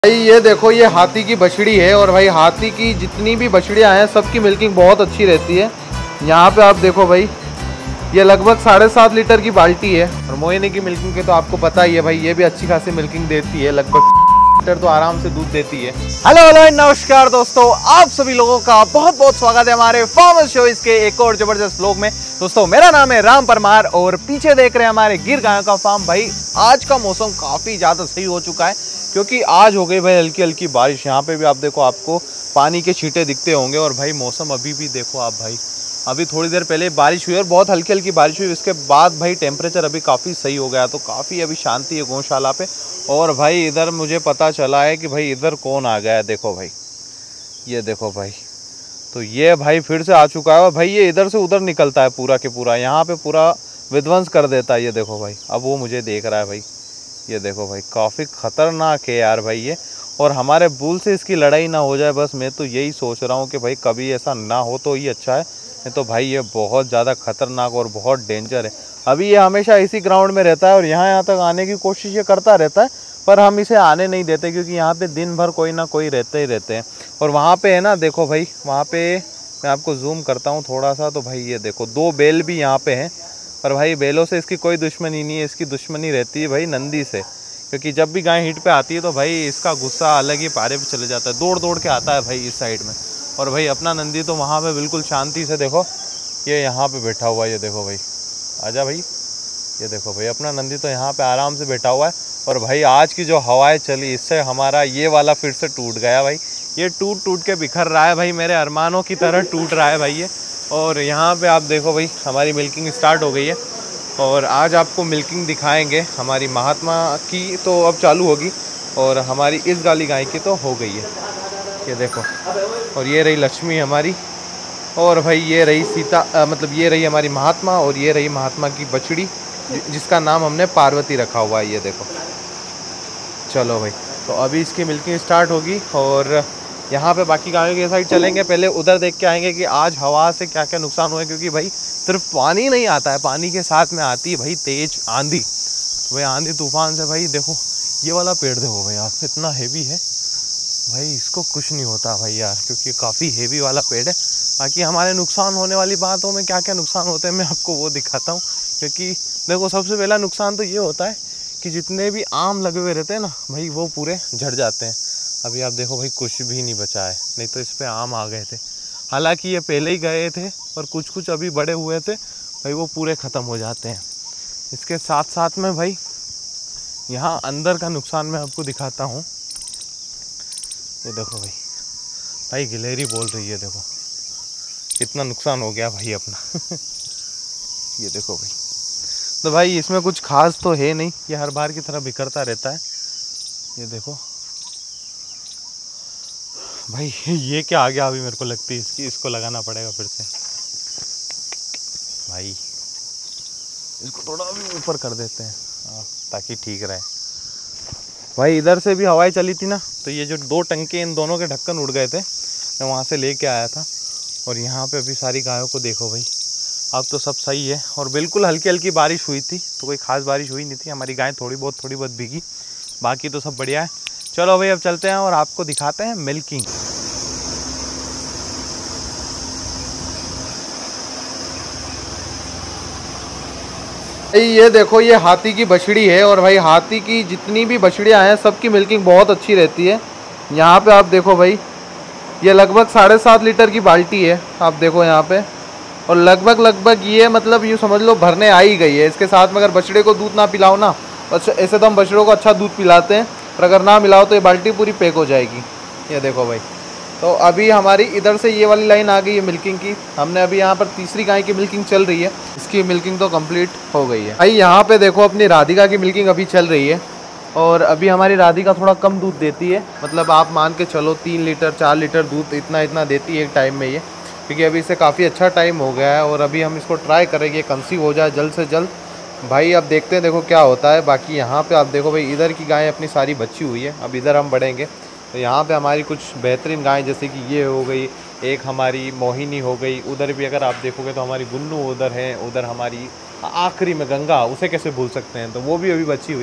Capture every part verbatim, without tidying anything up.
भाई ये देखो, ये हाथी की बछड़ी है और भाई हाथी की जितनी भी बछड़ियाँ हैं सबकी मिल्किंग बहुत अच्छी रहती है। यहाँ पे आप देखो भाई, ये लगभग साढ़े सात लीटर की बाल्टी है और मोहिनी की मिल्किंग के तो आपको पता ही है भाई, ये भी अच्छी खासी मिल्किंग देती है, लगभग लीटर तो आराम से दूध देती है। हेलो हेलो नमस्कार दोस्तों, आप सभी लोगों का बहुत बहुत स्वागत है हमारे फार्मर्स चॉइस के एक और जबरदस्त व्लॉग में। दोस्तों मेरा नाम है राम परमार और पीछे देख रहे हैं हमारे गिर गायों का फार्म। भाई आज का मौसम काफ़ी ज़्यादा सही हो चुका है क्योंकि आज हो गई भाई हल्की हल्की बारिश। यहाँ पे भी आप देखो, आपको पानी के छींटे दिखते होंगे और भाई मौसम अभी भी देखो आप भाई, अभी थोड़ी देर पहले बारिश हुई और बहुत हल्की हल्की बारिश हुई, इसके बाद भाई टेम्परेचर अभी काफ़ी सही हो गया, तो काफ़ी अभी शांति है गौशाला पे। और भाई इधर मुझे पता चला है कि भाई इधर कौन आ गया है, देखो भाई, ये देखो भाई, तो ये भाई फिर से आ चुका है और भाई ये इधर से उधर निकलता है पूरा के पूरा, यहाँ पे पूरा विध्वंस कर देता है। ये देखो भाई, अब वो मुझे देख रहा है भाई, ये देखो भाई, काफ़ी ख़तरनाक है यार भाई ये। और हमारे बुल से इसकी लड़ाई ना हो जाए, बस मैं तो यही सोच रहा हूँ कि भाई कभी ऐसा ना हो तो ही अच्छा है, नहीं तो भाई ये बहुत ज़्यादा खतरनाक और बहुत डेंजर है। अभी ये हमेशा इसी ग्राउंड में रहता है और यहाँ यहाँ तक आने की कोशिश ये करता रहता है, पर हम इसे आने नहीं देते क्योंकि यहाँ पे दिन भर कोई ना कोई रहते ही रहते हैं। और वहाँ पे है ना, देखो भाई, वहाँ पे मैं आपको जूम करता हूँ थोड़ा सा, तो भाई ये देखो दो बैल भी यहाँ पे हैं। पर भाई बैलों से इसकी कोई दुश्मनी नहीं है, इसकी दुश्मनी रहती है भाई नंदी से, क्योंकि जब भी गाय हीट पे आती है तो भाई इसका गुस्सा अलग ही पारे पे चले जाता है, दौड़ दौड़ के आता है भाई इस साइड में। और भाई अपना नंदी तो वहाँ पे बिल्कुल शांति से, देखो ये यहाँ पे बैठा हुआ है, ये देखो भाई, आजा भाई, ये देखो भाई अपना नंदी तो यहाँ पे आराम से बैठा हुआ है। और भाई आज की जो हवाएं चली, इससे हमारा ये वाला फिर से टूट गया भाई, ये टूट टूट के बिखर रहा है भाई, मेरे अरमानों की तरह टूट रहा है भाई ये। और यहाँ पे आप देखो भाई, हमारी मिल्किंग स्टार्ट हो गई है और आज आपको मिल्किंग दिखाएंगे। हमारी महात्मा की तो अब चालू होगी और हमारी इस गाली गाय की तो हो गई है, ये देखो। और ये रही लक्ष्मी हमारी, और भाई ये रही सीता, आ, मतलब ये रही हमारी महात्मा, और ये रही महात्मा की बछड़ी जिसका नाम हमने पार्वती रखा हुआ है, ये देखो। चलो भाई, तो अभी इसकी मिल्किंग स्टार्ट होगी और यहाँ पे बाकी गायों की साइड चलेंगे, पहले उधर देख के आएंगे कि आज हवा से क्या क्या नुकसान हुए, क्योंकि भाई सिर्फ पानी नहीं आता है, पानी के साथ में आती है भाई तेज आंधी। भाई आंधी तूफान से भाई देखो, ये वाला पेड़ देखो भाई आप, इतना हेवी है भाई, इसको कुछ नहीं होता भाई यार, क्योंकि काफ़ी हेवी वाला पेड़ है। बाकी हमारे नुकसान होने वाली बातों में क्या क्या नुकसान होते हैं मैं आपको वो दिखाता हूँ। क्योंकि देखो सबसे पहला नुकसान तो ये होता है कि जितने भी आम लगे हुए रहते हैं ना भाई, वो पूरे झड़ जाते हैं। अभी आप देखो भाई, कुछ भी नहीं बचा है, नहीं तो इस पर आम आ गए थे। हालांकि ये पहले ही गए थे और कुछ कुछ अभी बड़े हुए थे भाई, वो पूरे ख़त्म हो जाते हैं। इसके साथ साथ में भाई यहाँ अंदर का नुकसान मैं आपको दिखाता हूँ। ये देखो भाई, भाई गिलहरी बोल रही है, देखो कितना नुकसान हो गया भाई अपना ये देखो भाई, तो भाई इसमें कुछ खास तो है नहीं, ये हर बार की तरह बिखरता रहता है। ये देखो भाई, ये क्या आ गया अभी, मेरे को लगती है इसकी इसको लगाना पड़ेगा फिर से भाई, इसको थोड़ा अभी ऊपर कर देते हैं ताकि ठीक रहे भाई। इधर से भी हवाएं चली थी ना, तो ये जो दो टंके इन दोनों के ढक्कन उड़ गए थे, मैं वहाँ से लेके आया था। और यहाँ पे अभी सारी गायों को देखो भाई, अब तो सब सही है। और बिल्कुल हल्की हल्की बारिश हुई थी, तो कोई ख़ास बारिश हुई नहीं थी, हमारी गाय थोड़ी बहुत थोड़ी बहुत भीगी, बाकी तो सब बढ़िया है। चलो भाई अब चलते हैं और आपको दिखाते हैं मिल्किंग। भाई ये देखो, ये हाथी की बछड़ी है और भाई हाथी की जितनी भी बछड़ियाँ हैं सबकी मिल्किंग बहुत अच्छी रहती है। यहाँ पे आप देखो भाई, ये लगभग साढ़े सात लीटर की बाल्टी है, आप देखो यहाँ पे। और लगभग लगभग ये मतलब यूँ समझ लो भरने आ ही गई है। इसके साथ में अगर बछड़े को दूध ना पिलाओ ना, अच्छा ऐसे तो हम बछड़ों को अच्छा दूध पिलाते हैं, पर अगर ना मिलाओ तो ये बाल्टी पूरी पैक हो जाएगी। ये देखो भाई, तो अभी हमारी इधर से ये वाली लाइन आ गई है मिल्किंग की। हमने अभी यहाँ पर तीसरी गाय की मिल्किंग चल रही है, इसकी मिल्किंग तो कंप्लीट हो गई है भाई। यहाँ पे देखो अपनी राधिका की मिल्किंग अभी चल रही है और अभी हमारी राधिका थोड़ा कम दूध देती है, मतलब आप मान के चलो तीन लीटर चार लीटर दूध इतना इतना देती है एक टाइम में ये, क्योंकि अभी इसे काफ़ी अच्छा टाइम हो गया है। और अभी हम इसको ट्राई करेंगे कंसीव हो जाए जल्द से जल्द भाई, अब देखते हैं देखो क्या होता है। बाकी यहाँ पे आप देखो भाई, इधर की गाय अपनी सारी बची हुई है, अब इधर हम बढ़ेंगे तो यहाँ पे हमारी कुछ बेहतरीन गायें, जैसे कि ये हो गई, एक हमारी मोहिनी हो गई, उधर भी अगर आप देखोगे तो हमारी गुन्नू उधर है, उधर हमारी आखिरी में गंगा, उसे कैसे भूल सकते हैं, तो वो भी अभी बची हुई है।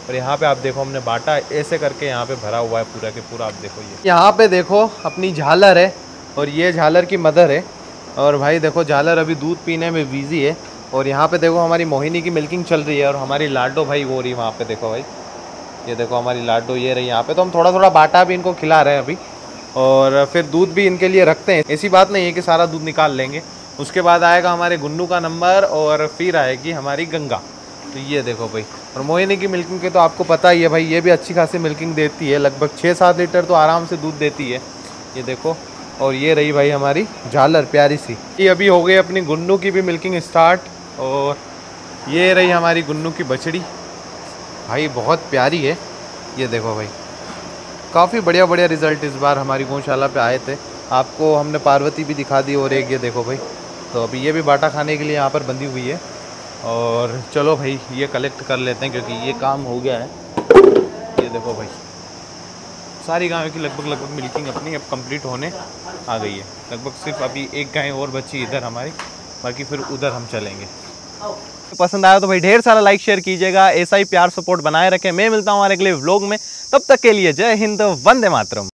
और यहाँ पे आप देखो हमने बाटा ऐसे करके यहाँ पे भरा हुआ है पूरा के पूरा। आप देखो ये यहाँ पे देखो अपनी झालर है और ये झालर की मदर है। और भाई देखो झालर अभी दूध पीने में बिजी है। और यहाँ पे देखो हमारी मोहिनी की मिल्किंग चल रही है और हमारी लाडो भाई वो रही वहाँ पे देखो भाई, ये देखो हमारी लाडो ये रही यहाँ पे। तो हम थोड़ा थोड़ा बाटा भी इनको खिला रहे हैं अभी और फिर दूध भी इनके लिए रखते हैं। ऐसी बात नहीं है कि सारा दूध निकाल लेंगे। उसके बाद आएगा हमारे गुन्नू का नंबर और फिर आएगी हमारी गंगा। तो ये देखो भाई, और मोहिनी की मिल्किंग के तो आपको पता ही है भाई, ये भी अच्छी खासी मिल्किंग देती है, लगभग छः सात लीटर तो आराम से दूध देती है। ये देखो, और ये रही भाई हमारी झालर प्यारी सी। ये अभी हो गई अपनी गुन्नू की भी मिल्किंग स्टार्ट। और ये रही हमारी गुन्नू की बछड़ी भाई, बहुत प्यारी है। ये देखो भाई, काफ़ी बढ़िया बढ़िया रिज़ल्ट इस बार हमारी गौशाला पे आए थे। आपको हमने पार्वती भी दिखा दी और एक ये देखो भाई। तो अभी ये भी बाटा खाने के लिए यहाँ पर बंधी हुई है। और चलो भाई ये कलेक्ट कर लेते हैं क्योंकि ये काम हो गया है। ये देखो भाई, सारी गायों की लगभग लगभग मिल्किंग अपनी अब कंप्लीट होने आ गई है। लगभग सिर्फ अभी एक गाय और बची इधर हमारी, बाकी फिर उधर हम चलेंगे। पसंद आया तो भाई ढेर सारा लाइक शेयर कीजिएगा, ऐसा ही प्यार सपोर्ट बनाए रखें। मैं मिलता हूँ हमारे अगले व्लॉग में, तब तक के लिए जय हिंद, वंदे मातरम।